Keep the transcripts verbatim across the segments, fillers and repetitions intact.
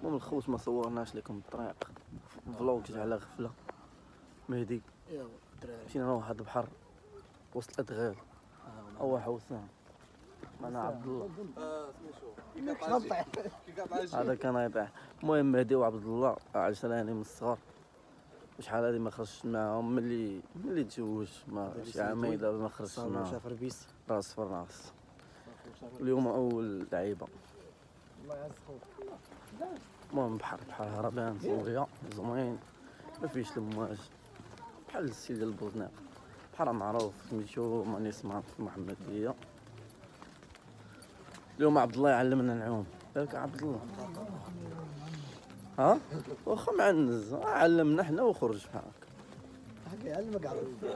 المهم الخوت ما صورناش لكم الطريق فلوق على غفله. مهدي مشينا لواحد البحر وسط الادغال هو حوسان معنا عبد الله هذا كان يطيح. المهم مهدي وعبد الله عشراني من الصغر وشحال هادي ما خرجتش معاهم ملي ملي تزوج ما شي عامين دابا ما خرجتش معاهم راس في راس. اليوم اول لعيبه الله يعز خوك. المهم بحر بحر هربان صوغيه زوين ما فيش المواج بحال السيل ديال البوزناق. بحر معروف سميتو ماني سمعت في المحمديه. اليوم عبد الله يعلمنا نعوم ياك عبد الله؟ ها واخا معنز علمنا حنا وخرج بحال هكا يعلمك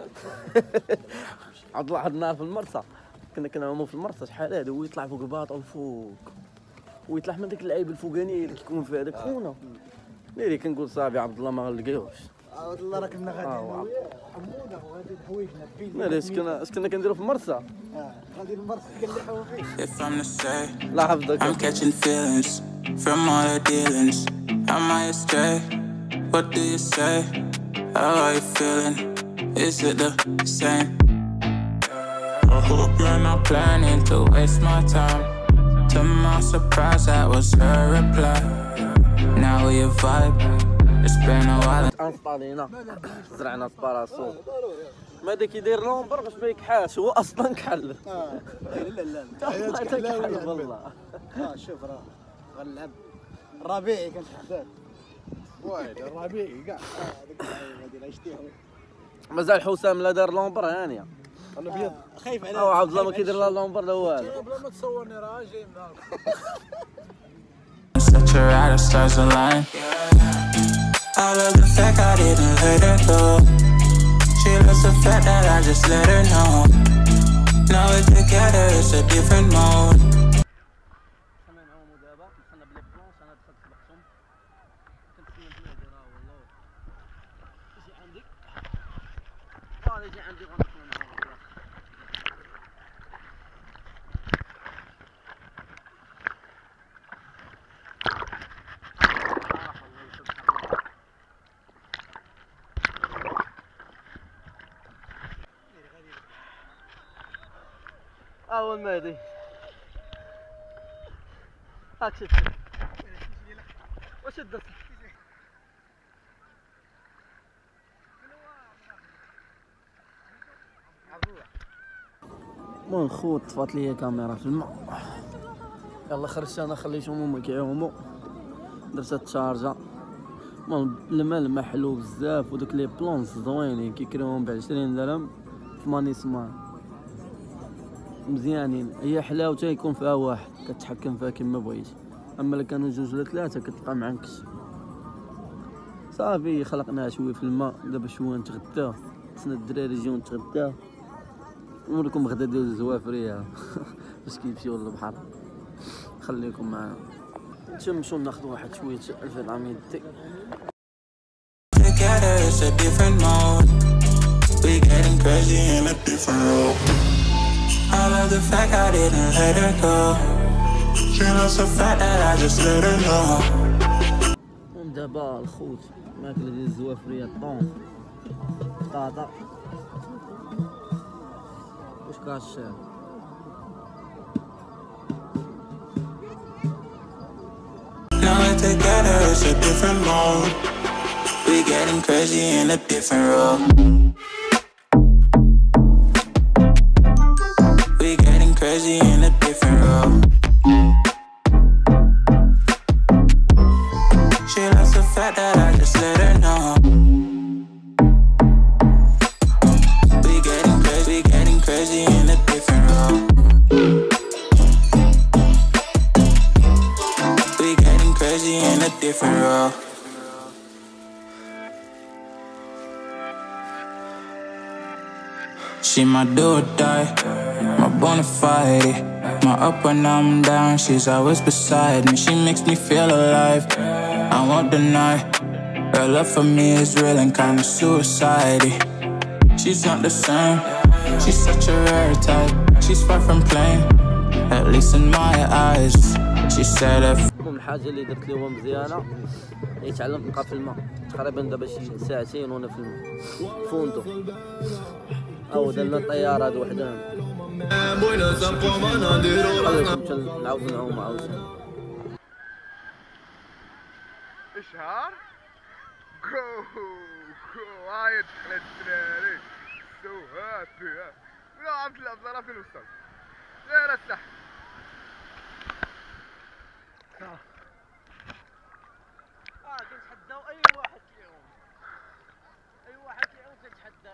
عبد الله. واحد النهار في المرسى كنا كنعومو في المرسى شحال هادي ويطلع فوق الباطا الفوق ويطلع من ديك اللعيبه الفوقانيه اللي كيكون فيها داك خونا ملي كنقول صاحبي عبد الله ما غنلقاوش. عبد الله راه كنا غاديين حموده وغادي حوايجنا بين مالي اش كنا اش كنا كنديرو في المرسى. اه غادي المرسى كنلحقو فيه. لا حفظك. I'm catching feelings from all the dealings. Am I astray? What do you say? How are you feeling? Is it the same? I hope you're not planning to waste my time. To my surprise, that was her reply. Now we vibe. It's been a while. انسطالينا زرعنا الباراسول ما داك يدير لومبر باش ما يكحاش هو اصلا كحل. اه لا لا لا كحل والله. اه شوف راه غنلعب الربيعي كنت حداك وايد الربيعي كاع هذيك اللعيبه ديال عشتيهم. مازال حسام لا دار لومبر هانيه انا بيض خايف عليه. او عبد الله ما كيدير لا لومبر لا والو. بلا ما تصورني راه جاي من هنا. I love the fact I didn't let her go. She loves the fact that I just let her know. Now we're together, it's a different mode. أول مهدي هاك شد وشد المهم خوت طفات ليا كاميرا في الماء يلا خرجت انا خليتهم هما كيعوموا درت التشارجه. المهم الماء الماء حلو بزاف ودوك لي بلونس زوينين كيكريوهم بعشرين درهم في مانيسمان مزيانين. هي حلاوتها يكون فيها واحد كتحكم فيها كما بغيتي، اما الا كانوا جوج ولا ثلاثه كتلقى معنكش. صافي خلقناها شويه في الماء دابا شويه نتغداو خصنا الدراري يجيو نتغداو نوريكم غدا ديال الزوافريه باش كيمشيو للبحر. خليكم معنا نتمشوا ناخذوا واحد شويه الفيتامين دي. I love the fact I didn't let her go. She loves the fact that I just let her know. دابا الخوت ماكله ديال الزوافريه الطون بطاطا واش كاشير. Now we're together, it's a different mode. We getting crazy in a different role. Crazy in a different role. She loves the fact that I just let her know. We getting crazy, we getting crazy in a different role. We getting crazy in a different role. She my do or die, my bona fide, my up when I'm down, she's always beside me. She makes me feel alive, I won't deny. Her love for me is real and kinda suicide-y. She's not the same, she's such a rare type. She's far from plain, at least in my eyes. She said if الحاجه اللي درت لهم مزيانه يتعلم يبقى في الماء تقريبا دابا شي ساعتين وانا في الماء فوندو او درنا الطياره هاد وحدهم خليكم نعاود نعوم عاوتاني اشهار جو جو هاي دخلت الدراري سو هابي لا عم تلعب راه فين وصل سير السح اه كنتحداو اي واحد كيعوم اي واحد كيعوم كنتحدى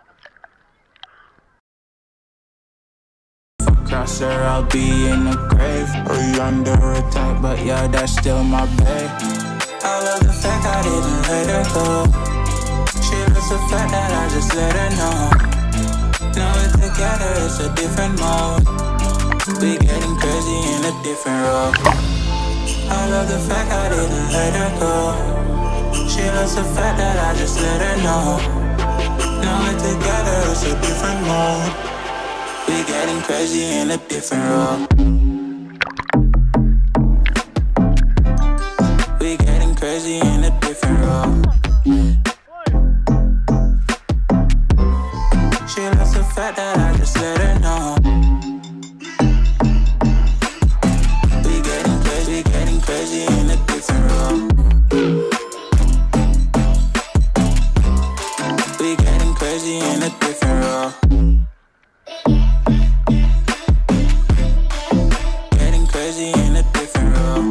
Cross her, I'll be in the grave or you under attack, but yeah, that's still my babe. I love the fact I didn't let her go. She loves the fact that I just let her know. Now we're together, it's a different mode. We getting crazy in a different role. I love the fact I didn't let her go. She loves the fact that I just let her know. Now we're together, it's a different mode. We getting crazy in a different role. We getting crazy in a different role. She loves the fact that I just let her know. We getting crazy, getting crazy in a different role. We getting crazy in a different role. Crazy in a different role.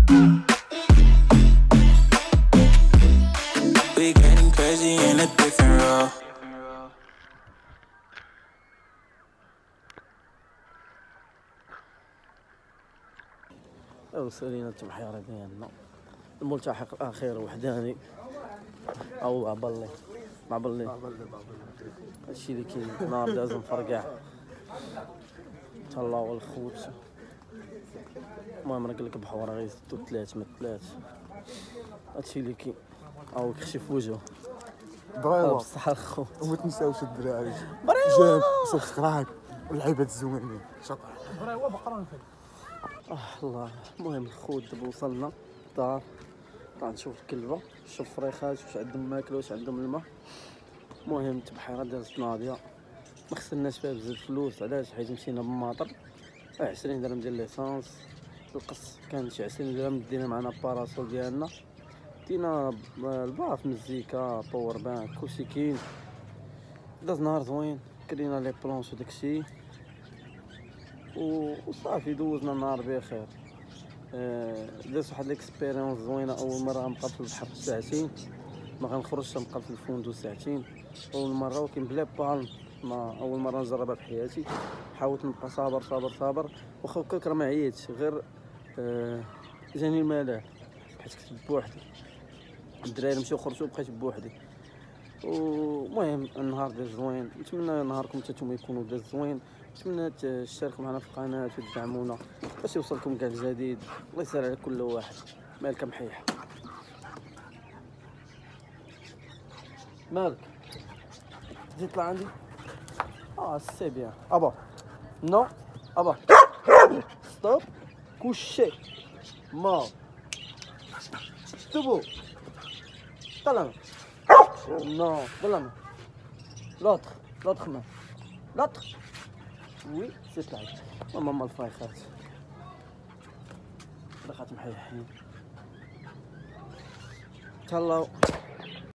We getting crazy in a different role. وصلنا التبحيرة ديالنا الملتحق الأخير وحداني أو عبالي عبالي هادشي اللي كاين نهار داز مفرقع تهلاو الخوت المهم راه قالك بحوار غيزدو تلات من تلات هادشي اللي كاين أو كشف وجهو بريوة بصح الخوت وما تنساوش الدراري بريوة جيم سبسكرايب واللعيبات الزوينين شكرا بريوة بقرا فين اه الله المهم الخوت دابا وصلنا الدار طلع نشوف الكلبة نشوف فريخات واش عندهم ماكلة واش عندهم الماء المهم التبحيرة دازت ناضية ما خسرناش فيها بزاف فلوس علاش حيت مشينا بالماطر عشرين درهم ديال ليسانس القص كان شي عشرين درهم دينا معنا باراسول ديالنا دينا الباف مزيكا باور بانك كلشي كاين داز نهار زوين كرينا لي بلونش وداكشي وصافي دوزنا النهار بخير آه دازت واحد ليكسبيريونس زوينه اول مره غنبقى في البحر ساعتين ما غنخرجش نبقى في الفندق ساعتين اول مره ولكن بلا بالم ما اول مره نجربها في حياتي حاولت نبقى صابر صابر صابر واخا هكاك راه ما عييتش غير آه جاني الملل حيت كنت بوحدي الدراري مشاو خرجوا بقيت بوحدي ومهم النهار داز زوين نتمنى نهاركم حتى نتوما يكونوا داز زوين نتمنى تشتركوا معنا في القناه وتدعمونا باش يوصلكم كاع الجديد الله يسهل على كل واحد مالك محيح مالك تجي تطلع عندي اه سي بيان ابا نو ابا ستوب كوشي ما ستوبو طلع non de la main l'autre l'autre main l'autre oui c'est ça ماما الفايخات دخلت محيحين تهلاو